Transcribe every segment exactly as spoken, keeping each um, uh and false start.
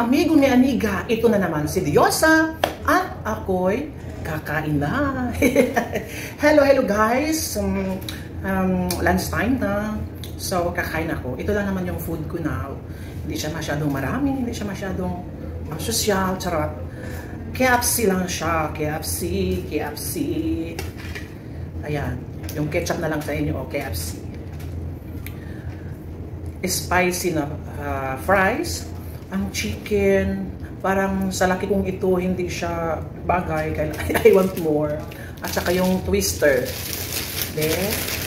amigo ni amiga, ito na naman si Diyosa at ako'y kakain na. Hello, hello guys. Um, um, lunch time na. So, kakain ako. Ito lang naman yung food ko now. Hindi siya masyadong marami, hindi siya masyadong uh, social, charot. K F C lang siya. K F C, K F C. Ayan. Yung ketchup na lang sa inyo, o K F C. Spicy na uh, fries. Ang chicken, parang sa laki kong ito, hindi siya bagay. Kaya I want more. At saka yung twister. There.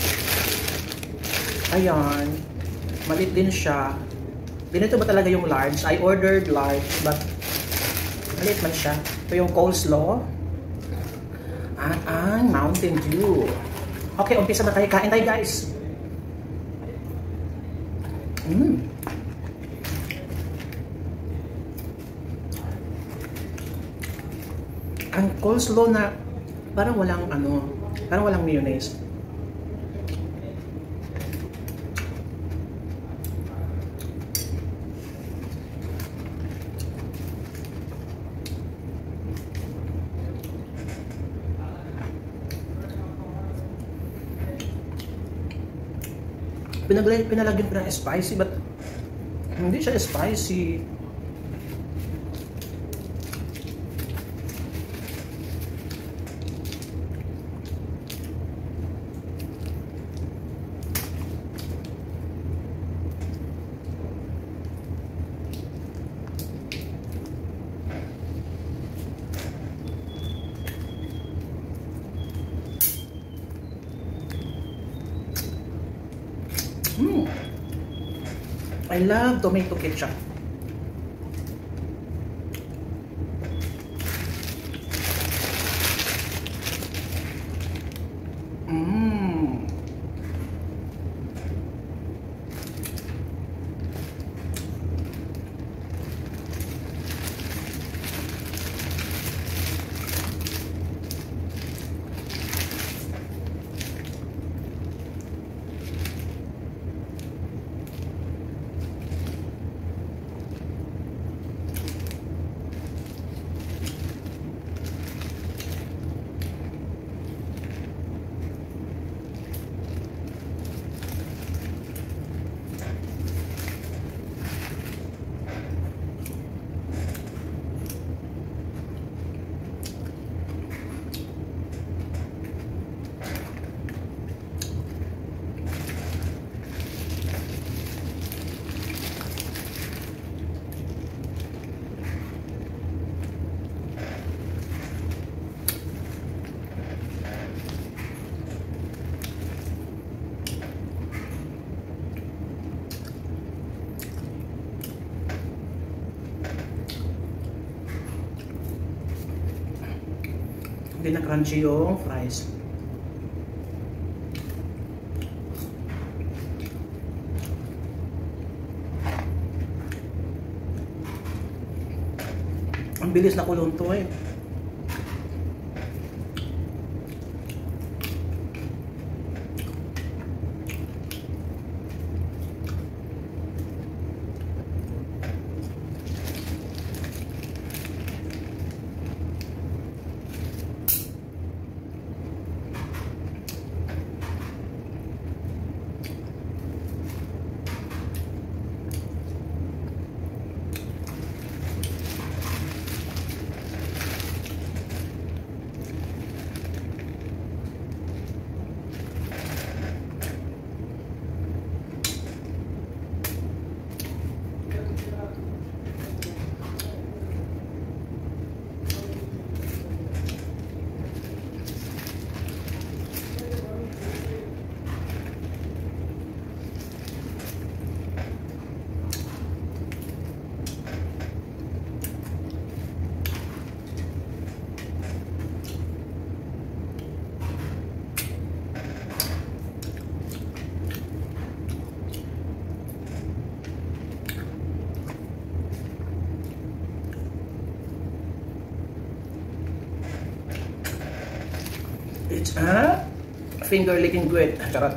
Ayan. Malit din siya. Ganito ba talaga yung large? I ordered large, but malit man siya. Ito yung coleslaw. At ang Mountain Dew. Okay, umpisa na tayo. Kain tayo, guys. Mmm. Ang coleslaw na parang walang ano, parang walang mayonnaise. Pinagla pinalagyan ko ng spicy, but hindi siya spicy. Mm. I love tomato ketchup. Mm. Hindi na crunchy yung fries. Ang bilis na kulong to eh. It's a finger licking good. Charot.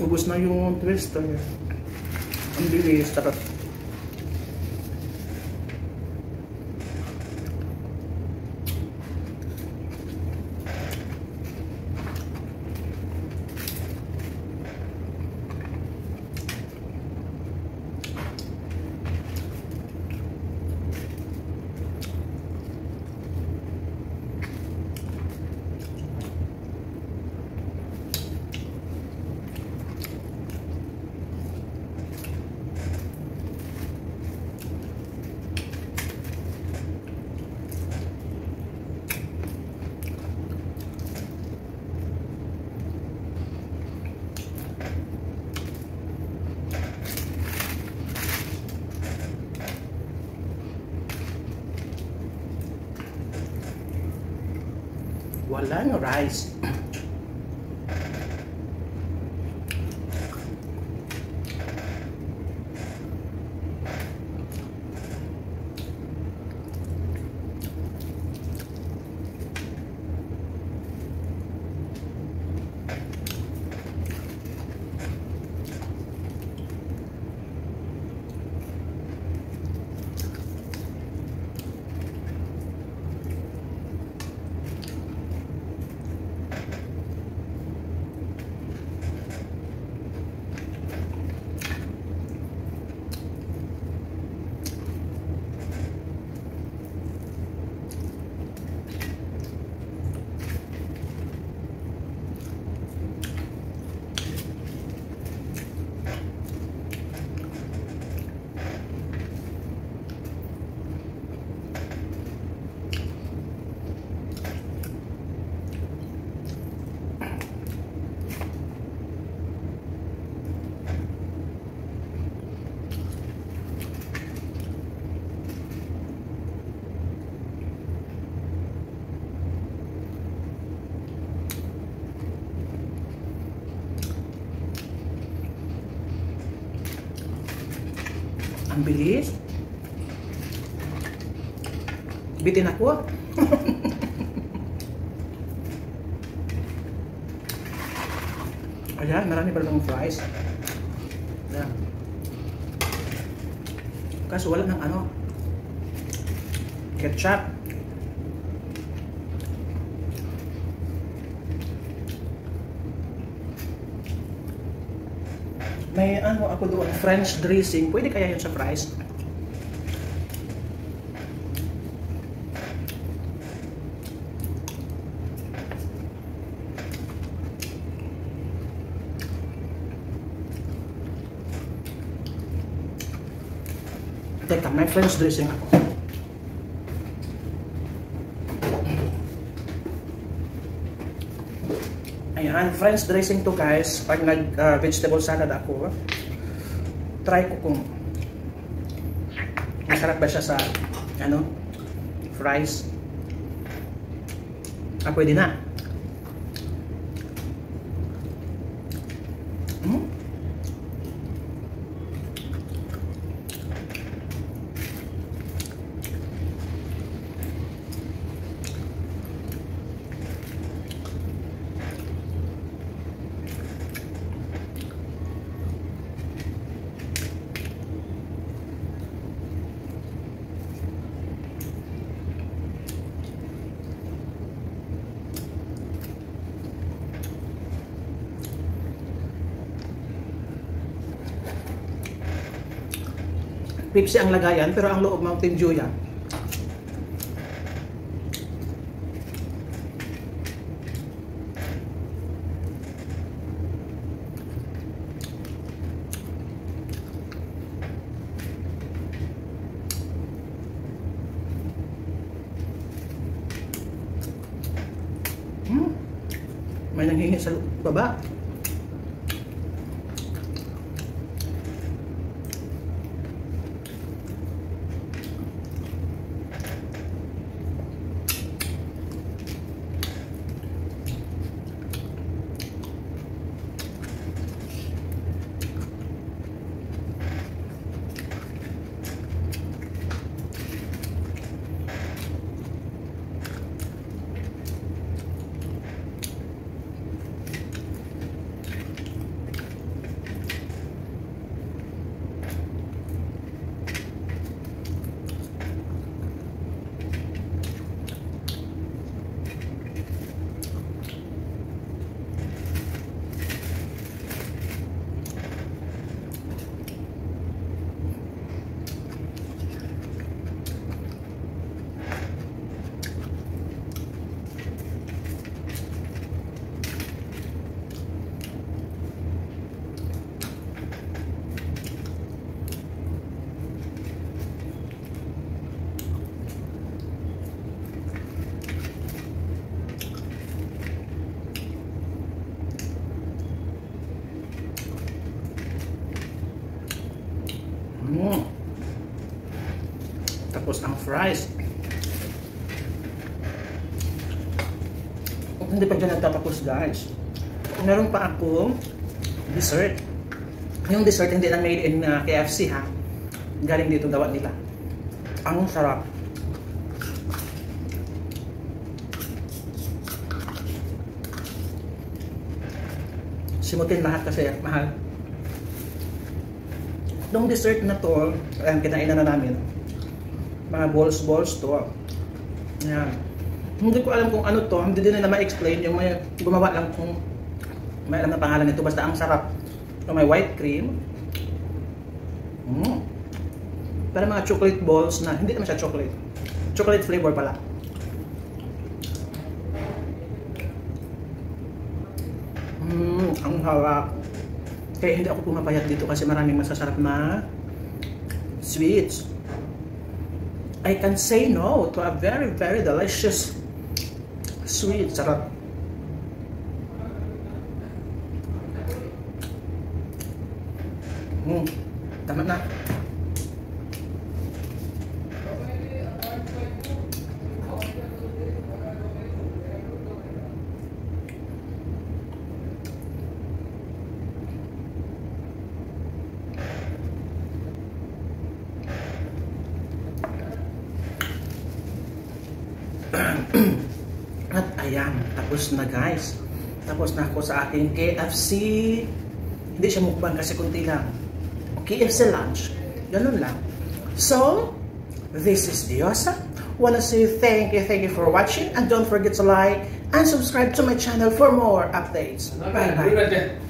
ubos na yung twister. Ang bilis, tarot. Walang rice. Ang bilis. Bitin ako. Ayan, marami pa lang fries. Ayan. Kaso wala ng ano, ketchup. May ano ako doon, French dressing. Pwede kaya yun sa fries? Teka, may French dressing ako. Ayan, French dressing to guys. Pag nag uh, vegetable salad ako, try ko kung masarap ba siya sa ano, fries. Ah, pwede na. Hmm? Pepsi ang lagayan, pero ang loob Mountain Dew yan. Hmm. May nanghingi sa baba. Mm. Tapos ang fries. Hindi pa dyan nagtatapos guys. Meron pa ako dessert. Yung dessert hindi na made in uh, K F C ha. Galing dito gawa nila. Ang sarap. Simutin lahat kasi mahal. Itong dessert na to, ayan, kinainan na namin. Mga balls-balls to. Ayan. Hindi ko alam kung ano to, hindi din nila ma-explain. Yung may gumawa lang kung may alam na pangalan nito. Basta ang sarap. Yung may white cream. Mm. Pero mga chocolate balls na, hindi naman siya chocolate. Chocolate flavor pala. Mmm, ang harap. Kaya hindi ako pumapayat dito kasi maraming masasarap na sweets. I can say no to a very, very delicious sweet. Sarap. Hmm, tama na. At ayan, tapos na guys. Tapos na ako sa aking K F C. Hindi siya mukbang kasi kunti lang. K F C lunch. Ganun lang. So, this is Diosa. Wanna say thank you, thank you for watching. And don't forget to like and subscribe to my channel for more updates. Bye bye.